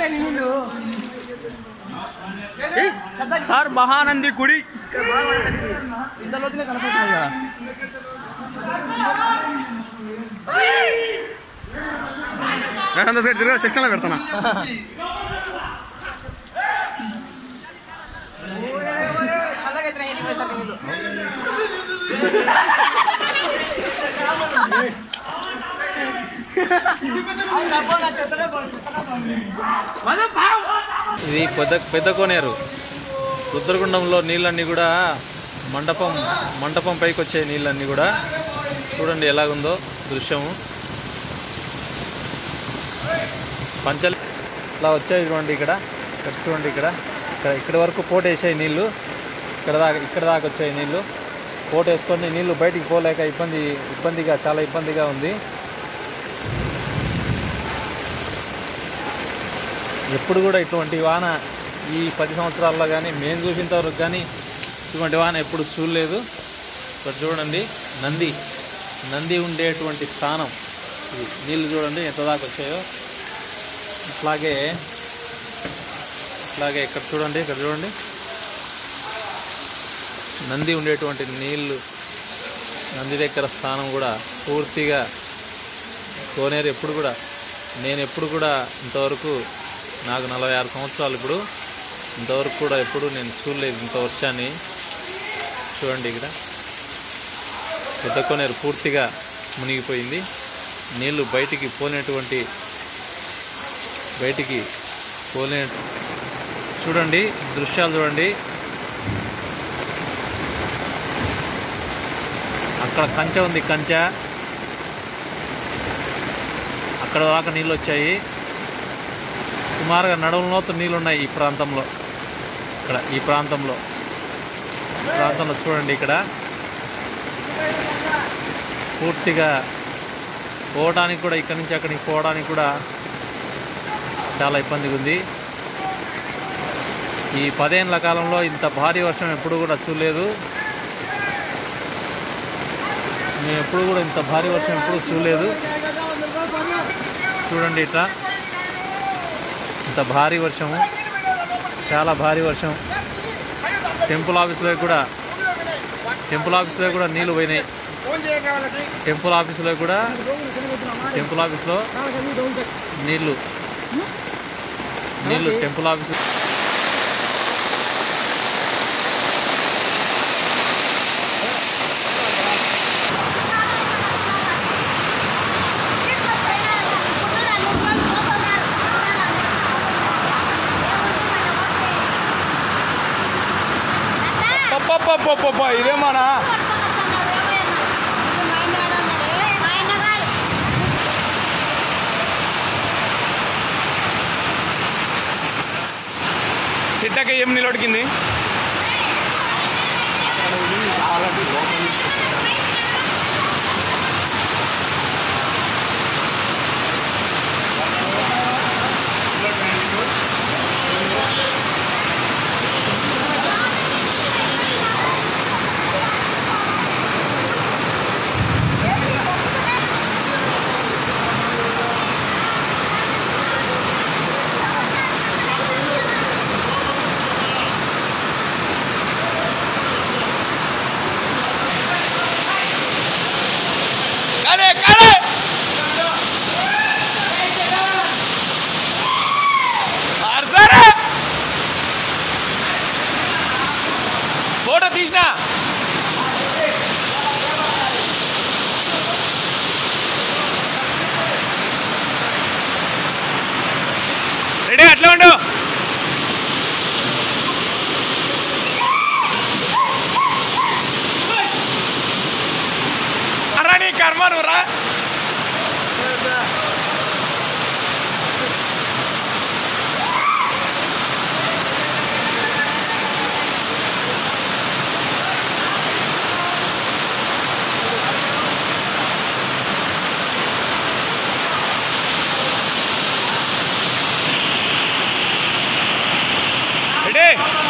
Sir Mahanandi గుడి ఇంతలోతుగా కనపడుతుంది కదా. సైడ్ తిరిగి సెక్షన్లో పెడతానా. ఇది పెద్ద కోనేరు. రుద్రగుండంలో నీళ్ళన్నీ కూడా మండపం పైకి వచ్చే నీళ్ళన్నీ కూడా చూడండి ఎలాగుందో దృశ్యము. పంచలు ఇట్లా వచ్చాయి చూడండి. ఇక్కడ చూడండి, ఇక్కడ వరకు పోటు వేసాయి నీళ్ళు. ఇక్కడ దాకా వచ్చాయి నీళ్ళు. పోటు వేసుకొని నీళ్ళు బయటికి పోలేక చాలా ఇబ్బందిగా ఉంది. ఎప్పుడు కూడా ఇటువంటి వాన ఈ 10 సంవత్సరాల్లో కానీ మేము చూసినంతవరకు కానీ ఇటువంటి వాన ఎప్పుడు చూడలేదు. ఇక్కడ చూడండి నంది ఉండేటువంటి స్థానం ఇది. నీళ్ళు చూడండి ఎంత దాకా వచ్చాయో. ఇట్లాగే ఇక్కడ చూడండి నంది ఉండేటువంటి నీళ్ళు, నంది దగ్గర స్థానం కూడా పూర్తిగా కోనేరు. నేను ఎప్పుడు కూడా ఇంతవరకు నాకు 46 సంవత్సరాలు ఇప్పుడు, ఇంతవరకు కూడా ఎప్పుడు నేను చూడలేదు ఇంత వర్షాన్ని. చూడండి ఇక్కడ పెద్ద కోనేరు పూర్తిగా మునిగిపోయింది. నీళ్ళు బయటికి పోలేనటువంటి చూడండి దృశ్యాలు చూడండి. అక్కడ కంచె ఉంది, అక్కడ దాకా నీళ్ళు వచ్చాయి. సుమారుగా నడుములోతు నీళ్ళున్నాయి ఈ ప్రాంతంలో. ఈ ప్రాంతంలో చూడండి. ఇక్కడ పూర్తిగా పోవడానికి కూడా, ఇక్కడి నుంచి అక్కడికి పోవడానికి కూడా చాలా ఇబ్బందిగా ఉంది. ఈ 10 ఏళ్ల కాలంలో ఇంత భారీ వర్షం ఎప్పుడు కూడా చూడలేదు. మేము ఎప్పుడు కూడా ఇంత భారీ వర్షం ఎప్పుడు చూడలేదు. చూడండి ఇట్లా ఇంత భారీ వర్షము, చాలా భారీ వర్షం. టెంపుల్ ఆఫీసులో కూడా నీళ్ళు పోయినాయి. టెంపుల్ ఆఫీసులో నీళ్ళు టెంపుల్ ఆఫీసు. ఇదేమన్నా సిట్టకి ఏం నిలబడికింది. ఫోటో తీసినా రెడీ అట్లా ఉండు. అరా నీ కర్మ నువ్వురా. రెడీ